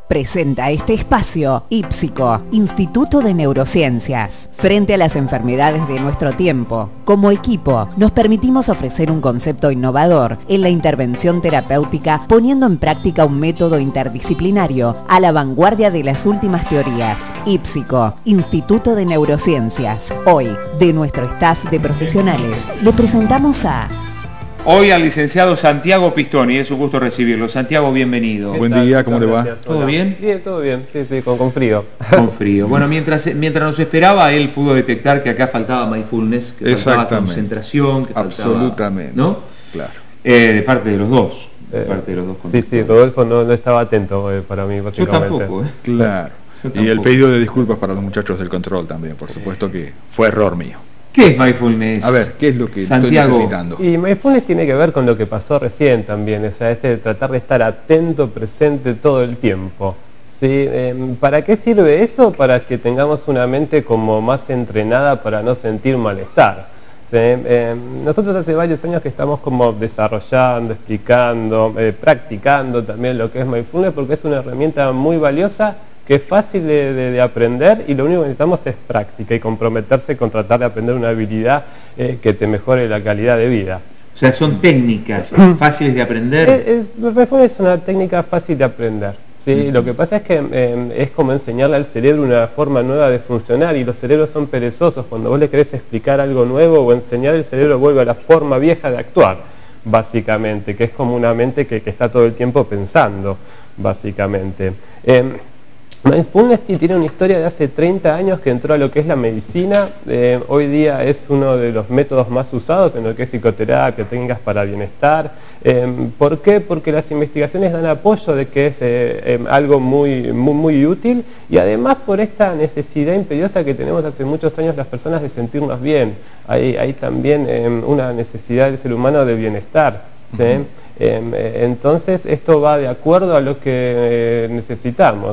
Presenta este espacio IPSICO, Instituto de Neurociencias. Frente a las enfermedades de nuestro tiempo, como equipo, nos permitimos ofrecer un concepto innovador en la intervención terapéutica, poniendo en práctica un método interdisciplinario a la vanguardia de las últimas teorías. IPSICO, Instituto de Neurociencias. Hoy, de nuestro staff de profesionales, le presentamos a... Hoy al licenciado Santiago Pistoni, es un gusto recibirlo. Santiago, bienvenido. Buen día, ¿cómo le va? ¿Todo bien? Bien, todo bien, sí, con frío. Con frío. Bueno, mientras nos esperaba, él pudo detectar que acá faltaba mindfulness, que faltaba concentración, que absolutamente, faltaba, ¿no? Claro. De parte de los dos. Sí, Rodolfo no estaba atento para mí, básicamente. Yo tampoco, Claro. Y el pedido de disculpas para los muchachos del control también, por supuesto que fue error mío. ¿Qué es mindfulness? A ver, ¿qué es lo que Santiago estoy necesitando? Y mindfulness tiene que ver con lo que pasó recién también, o sea, tratar de estar atento, presente todo el tiempo. ¿Sí? ¿Para qué sirve eso? Para que tengamos una mente como más entrenada para no sentir malestar. ¿Sí? Nosotros hace varios años que estamos como desarrollando, explicando, practicando también lo que es mindfulness, porque es una herramienta muy valiosa, que es fácil de aprender, y lo único que necesitamos es práctica y comprometerse con tratar de aprender una habilidad que te mejore la calidad de vida. O sea, son técnicas fáciles de aprender. Mindfulness es una técnica fácil de aprender. ¿Sí? Lo que pasa es que es como enseñarle al cerebro una forma nueva de funcionar, y los cerebros son perezosos. Cuando vos le querés explicar algo nuevo o enseñar, el cerebro vuelve a la forma vieja de actuar, básicamente, que es como una mente que está todo el tiempo pensando, básicamente. Mindfulness tiene una historia de hace 30 años que entró a lo que es la medicina. Hoy día es uno de los métodos más usados en lo que es psicoterapia, técnicas para bienestar. ¿Por qué? Porque las investigaciones dan apoyo de que es algo muy útil, y además por esta necesidad imperiosa que tenemos hace muchos años las personas de sentirnos bien. Hay también una necesidad del ser humano de bienestar, ¿sí? Entonces esto va de acuerdo a lo que necesitamos.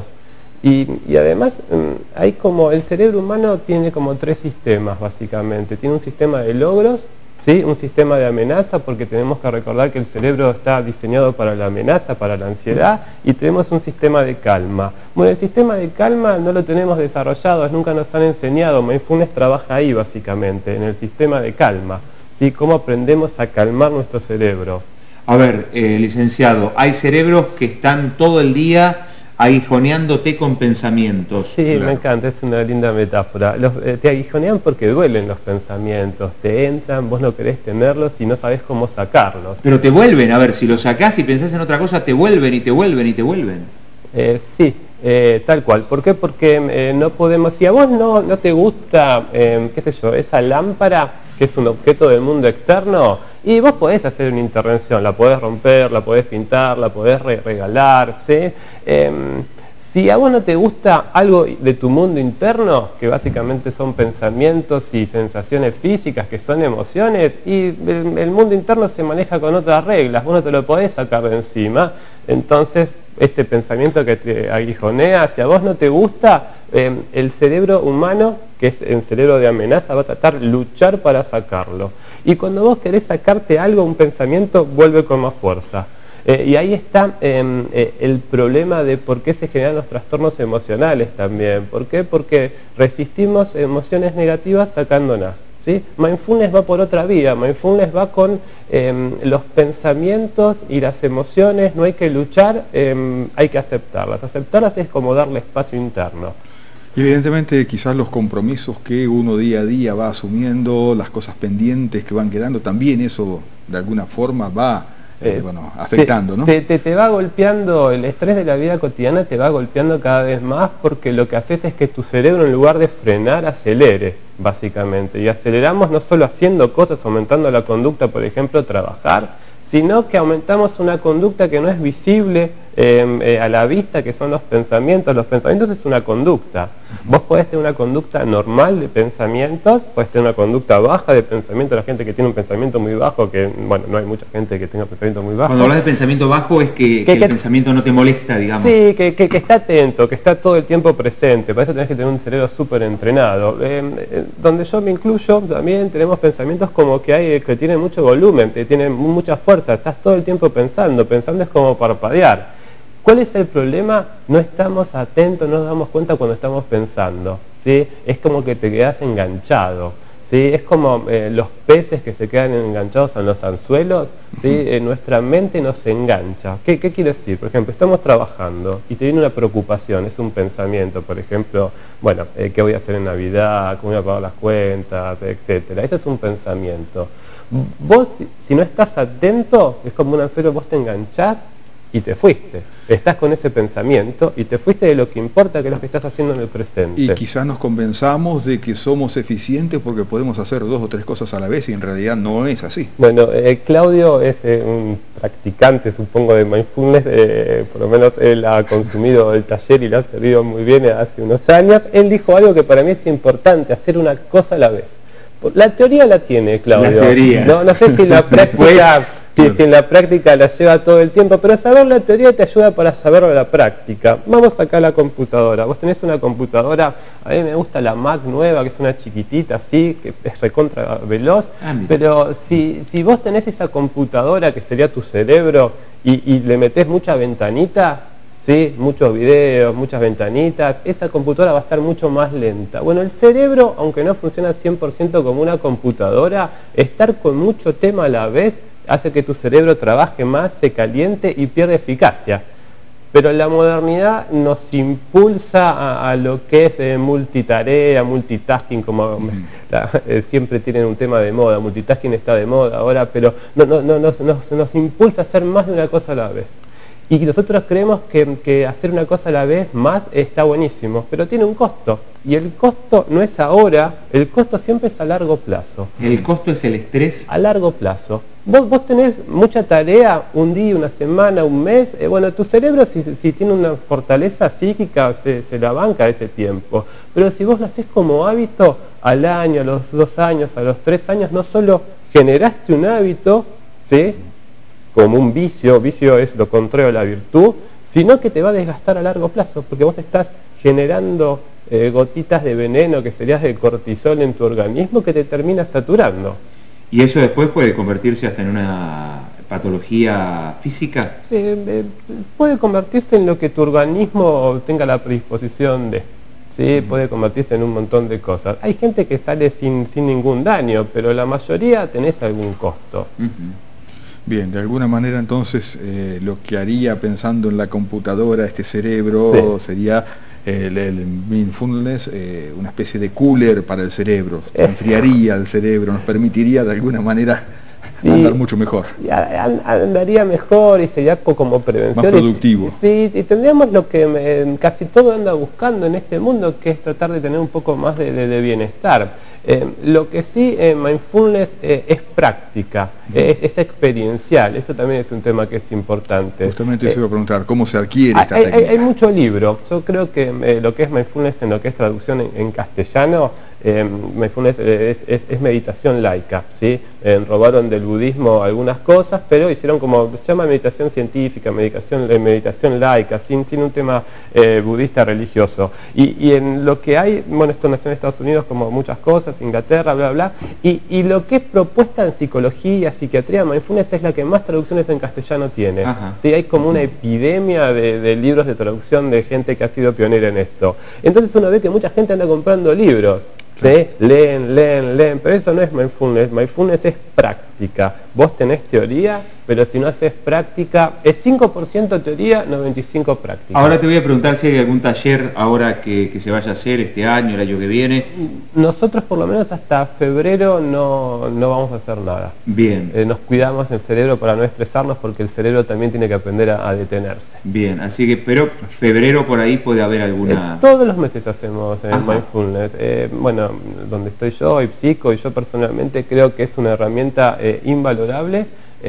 Y además hay como, el cerebro humano tiene como 3 sistemas básicamente. Tiene un sistema de logros, ¿sí? Un sistema de amenaza, porque tenemos que recordar que el cerebro está diseñado para la amenaza, para la ansiedad, y tenemos un sistema de calma. Bueno, el sistema de calma no lo tenemos desarrollado, nunca nos han enseñado. Mindfulness trabaja ahí básicamente, en el sistema de calma, ¿sí? Cómo aprendemos a calmar nuestro cerebro. A ver, licenciado, hay cerebros que están todo el día aguijoneándote con pensamientos. Sí, claro. Me encanta, es una linda metáfora. Te aguijonean porque duelen los pensamientos, te entran, vos no querés tenerlos y no sabés cómo sacarlos. Pero te vuelven, a ver, si los sacás y pensás en otra cosa, te vuelven y te vuelven y te vuelven. Sí, tal cual. ¿Por qué? Porque no podemos, si a vos no te gusta, qué sé yo, esa lámpara, que es un objeto del mundo externo, y vos podés hacer una intervención, la podés romper, la podés pintar, la podés regalar, ¿sí? Si a vos no te gusta algo de tu mundo interno, que básicamente son pensamientos y sensaciones físicas, que son emociones, y el mundo interno se maneja con otras reglas, vos no te lo podés sacar de encima. Entonces este pensamiento que te aguijonea, si a vos no te gusta, el cerebro humano, que es el cerebro de amenaza, va a tratar de luchar para sacarlo. Y cuando vos querés sacarte algo, un pensamiento, vuelve con más fuerza. Y ahí está el problema de por qué se generan los trastornos emocionales también. ¿Por qué? Porque resistimos emociones negativas sacándolas, ¿sí? Mindfulness va por otra vía. Mindfulness va con los pensamientos y las emociones. No hay que luchar, hay que aceptarlas. Aceptarlas es como darle espacio interno. Y evidentemente quizás los compromisos que uno día a día va asumiendo, las cosas pendientes que van quedando, también eso de alguna forma va afectando, ¿no? Te va golpeando, el estrés de la vida cotidiana te va golpeando cada vez más, porque lo que haces es que tu cerebro, en lugar de frenar, acelere, básicamente. Y aceleramos no solo haciendo cosas, aumentando la conducta, por ejemplo, trabajar, sino que aumentamos una conducta que no es visible a la vista, que son los pensamientos. Los pensamientos es una conducta. Vos podés tener una conducta normal de pensamientos, podés tener una conducta baja de pensamiento. La gente que tiene un pensamiento muy bajo, que bueno, no hay mucha gente que tenga pensamiento muy bajo. Cuando hablas de pensamiento bajo es que el pensamiento no te molesta, digamos. Sí, que está atento, que está todo el tiempo presente. Para eso tenés que tener un cerebro súper entrenado. Donde yo me incluyo, también tenemos pensamientos como que tienen mucho volumen, que tienen mucha fuerza. Estás todo el tiempo pensando es como parpadear. ¿Cuál es el problema? No estamos atentos, no nos damos cuenta cuando estamos pensando, ¿sí? Es como que te quedas enganchado, ¿sí? Es como los peces que se quedan enganchados en los anzuelos, ¿sí? Nuestra mente nos engancha. ¿Qué quiere decir? Por ejemplo, estamos trabajando y te viene una preocupación, es un pensamiento, por ejemplo, bueno, ¿qué voy a hacer en Navidad? ¿Cómo voy a pagar las cuentas? Etcétera. Ese es un pensamiento. Vos, si no estás atento, es como un anzuelo, vos te enganchás y te fuiste. Estás con ese pensamiento y te fuiste de lo que importa, que es lo que estás haciendo en el presente. Y quizás nos convenzamos de que somos eficientes porque podemos hacer 2 o 3 cosas a la vez y en realidad no es así. Bueno, Claudio es un practicante, supongo, de mindfulness, por lo menos él ha consumido el taller y le ha servido muy bien hace unos años. Él dijo algo que para mí es importante, hacer una cosa a la vez. La teoría la tiene, Claudio. La teoría. No sé si la práctica... Si en la práctica la lleva todo el tiempo, pero saber la teoría te ayuda para saber la práctica. Vamos acá a la computadora. Vos tenés una computadora, a mí me gusta la Mac nueva, que es una chiquitita así, que es recontra veloz, pero si vos tenés esa computadora que sería tu cerebro y le metés mucha ventanita, ¿sí? Muchos videos, muchas ventanitas, esa computadora va a estar mucho más lenta. Bueno, el cerebro, aunque no funciona 100% como una computadora, estar con mucho tema a la vez hace que tu cerebro trabaje más, se caliente y pierde eficacia. Pero la modernidad nos impulsa a lo que es multitarea, multitasking, como siempre tienen un tema de moda, multitasking está de moda ahora, pero nos impulsa a hacer más de una cosa a la vez. Y nosotros creemos que hacer una cosa a la vez más está buenísimo, pero tiene un costo. Y el costo no es ahora, el costo siempre es a largo plazo. ¿El costo es el estrés? A largo plazo. Vos tenés mucha tarea, un día, una semana, un mes, bueno, tu cerebro si tiene una fortaleza psíquica se la banca ese tiempo. Pero si vos lo hacés como hábito, al año, a los 2 años, a los 3 años, no solo generaste un hábito, ¿sí? Como un vicio es lo contrario a la virtud, sino que te va a desgastar a largo plazo, porque vos estás generando gotitas de veneno, que serías de cortisol en tu organismo, que te termina saturando. ¿Y eso después puede convertirse hasta en una patología física? Puede convertirse en lo que tu organismo tenga la predisposición de. ¿Sí? Puede convertirse en un montón de cosas. Hay gente que sale sin ningún daño, pero la mayoría tenés algún costo. Bien, de alguna manera entonces lo que haría pensando en la computadora, este cerebro, sería el mindfulness, una especie de cooler para el cerebro, enfriaría el cerebro, nos permitiría de alguna manera andar mucho mejor. Andaría mejor y sería como prevención. Más productivo. Y tendríamos lo que casi todo anda buscando en este mundo, que es tratar de tener un poco más de bienestar. Lo que sí, mindfulness es práctica, es experiencial. Esto también es un tema que es importante. Justamente se iba a preguntar, ¿cómo se adquiere esta técnica? Hay mucho libro. Yo creo que lo que es mindfulness en lo que es traducción en castellano, mindfulness es meditación laica, ¿sí? Robaron del budismo algunas cosas, pero hicieron como, se llama meditación científica, meditación laica, sin un tema budista religioso. Y en lo que hay, bueno, esto nació en Estados Unidos como muchas cosas, Inglaterra, bla, bla, y lo que es propuesta en psicología, psiquiatría, mindfulness es la que más traducciones en castellano tiene. ¿Sí? Hay como una epidemia de libros de traducción de gente que ha sido pionera en esto. Entonces uno ve que mucha gente anda comprando libros. ¿Sí? Leen, pero eso no es mindfulness. Mindfulness es práctica. Vos tenés teoría, pero si no haces práctica, es 5% teoría, 95% práctica. Ahora te voy a preguntar si hay algún taller ahora que se vaya a hacer este año, el año que viene. Nosotros por lo menos hasta febrero no vamos a hacer nada. Bien. Nos cuidamos el cerebro para no estresarnos, porque el cerebro también tiene que aprender a detenerse. Bien, así que, pero febrero por ahí puede haber alguna... todos los meses hacemos mindfulness. Bueno, donde estoy yo, y Psico, y yo personalmente creo que es una herramienta invalorable,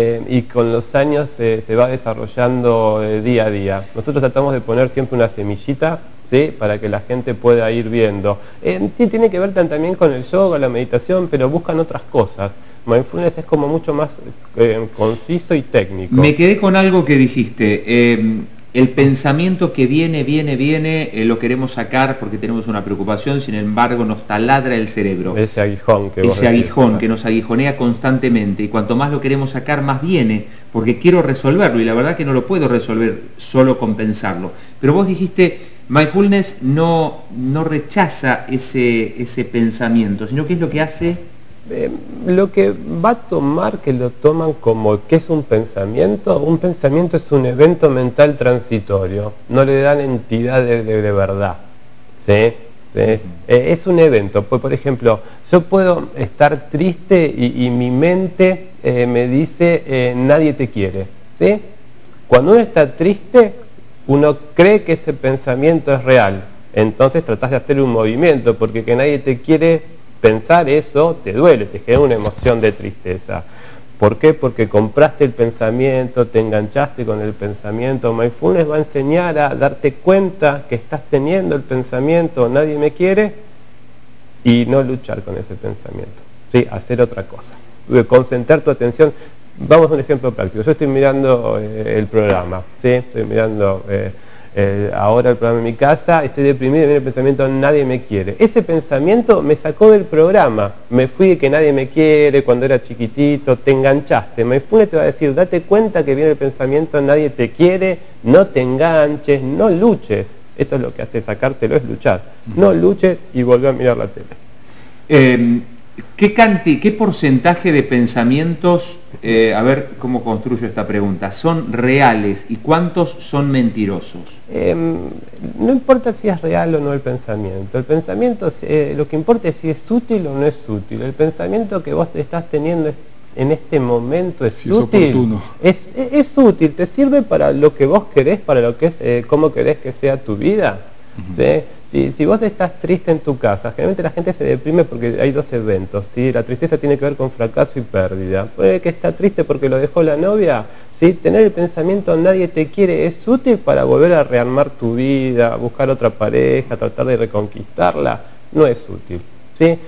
y con los años se va desarrollando día a día. Nosotros tratamos de poner siempre una semillita, ¿sí? Para que la gente pueda ir viendo. Tiene que ver también con el yoga, la meditación, pero buscan otras cosas. Mindfulness es como mucho más conciso y técnico. Me quedé con algo que dijiste. el pensamiento que viene, lo queremos sacar porque tenemos una preocupación, sin embargo nos taladra el cerebro. Ese aguijón que ese aguijón que nos aguijonea constantemente, y cuanto más lo queremos sacar, más viene, porque quiero resolverlo, y la verdad que no lo puedo resolver solo con pensarlo. Pero vos dijiste, mindfulness no rechaza ese pensamiento, sino que es lo que hace... Lo que va a tomar, que lo toman como que es un pensamiento es un evento mental transitorio, no le dan entidad de verdad, ¿sí? ¿Sí? Es un evento. Por ejemplo, yo puedo estar triste y mi mente me dice nadie te quiere, ¿sí? Cuando uno está triste, uno cree que ese pensamiento es real, entonces tratás de hacer un movimiento, porque que nadie te quiere, pensar eso te duele, te genera una emoción de tristeza. ¿Por qué? Porque compraste el pensamiento, te enganchaste con el pensamiento. Mindfulness va a enseñar a darte cuenta que estás teniendo el pensamiento, nadie me quiere, y no luchar con ese pensamiento, ¿sí? Hacer otra cosa, concentrar tu atención. Vamos a un ejemplo práctico. Yo estoy mirando el programa, ¿sí? Estoy mirando ahora el programa en mi casa, estoy deprimido y viene el pensamiento nadie me quiere. Ese pensamiento me sacó del programa, me fui de que nadie me quiere cuando era chiquitito, te enganchaste. Mindfulness te va a decir, date cuenta que viene el pensamiento nadie te quiere, no te enganches, no luches. Esto es lo que hace sacártelo, es luchar. No luches y volver a mirar la tele. ¿Qué porcentaje de pensamientos, a ver cómo construyo esta pregunta, son reales y cuántos son mentirosos? No importa si es real o no el pensamiento. El pensamiento, lo que importa es si es útil o no es útil. El pensamiento que vos te estás teniendo en este momento es útil. Es útil, te sirve para lo que vos querés, para lo que es, cómo querés que sea tu vida. ¿Sí? Si vos estás triste en tu casa, generalmente la gente se deprime porque hay dos eventos, ¿sí? La tristeza tiene que ver con fracaso y pérdida. Puede que está triste porque lo dejó la novia, ¿sí? Tener el pensamiento nadie te quiere es útil para volver a rearmar tu vida, buscar otra pareja, tratar de reconquistarla, no es útil, ¿sí?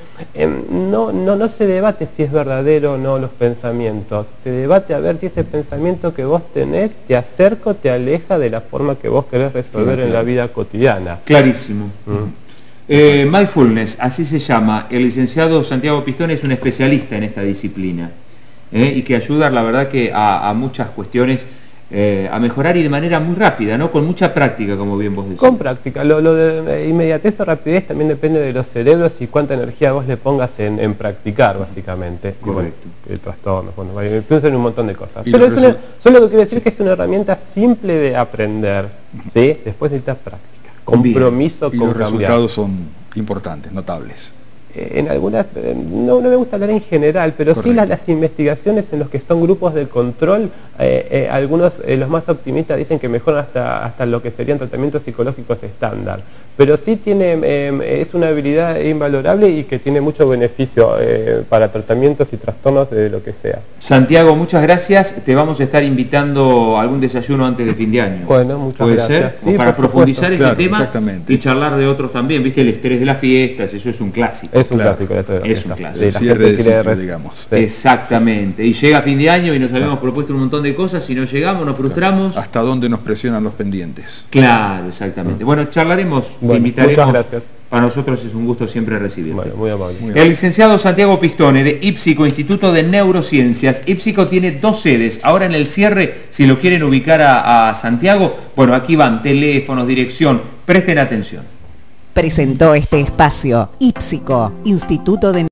No se debate si es verdadero o no los pensamientos, se debate a ver si ese pensamiento que vos tenés te acerca o te aleja de la forma que vos querés resolver en la vida cotidiana. Clarísimo. Mindfulness, así se llama. El licenciado Santiago Pistone es un especialista en esta disciplina, y que ayuda, la verdad, que a muchas cuestiones a mejorar, y de manera muy rápida, ¿no? Con mucha práctica, como bien vos decís. Con práctica. Lo de inmediatez o rapidez también depende de los cerebros y cuánta energía vos le pongas en practicar, básicamente. Correcto. El trastorno, bueno, influye en un montón de cosas. Pero solo lo que quiero decir es que es una herramienta simple de aprender, ¿sí? Después necesitas práctica, compromiso con cambiar. Y los resultados son importantes, notables. En algunas, no me gusta hablar en general, pero correcto, sí las investigaciones en los que son grupos de control, algunos, los más optimistas dicen que mejoran hasta lo que serían tratamientos psicológicos estándar, pero sí es una habilidad invalorable y que tiene mucho beneficio para tratamientos y trastornos de lo que sea. Santiago, muchas gracias. Te vamos a estar invitando a algún desayuno antes de fin de año. Bueno, muchas gracias. ¿Puede ser? Sí, para profundizar este tema exactamente, y charlar de otros también. Viste, el estrés de las fiestas, eso es un clásico. Es un clásico. Es un clásico. El cierre de ciclo, digamos. Sí. Exactamente. Y llega fin de año y nos habíamos propuesto un montón de cosas, si no llegamos nos frustramos. ¿Hasta dónde nos presionan los pendientes? Claro, exactamente. Bueno, charlaremos, te invitaremos. Muchas gracias. Para nosotros es un gusto siempre recibirte. Bueno, muy amable. El licenciado Santiago Pistone, de IPSICO, Instituto de Neurociencias. IPSICO tiene 2 sedes. Ahora en el cierre, si lo quieren ubicar a Santiago, bueno, aquí van teléfonos, dirección. Presten atención. Presentó este espacio IPSICO, Instituto de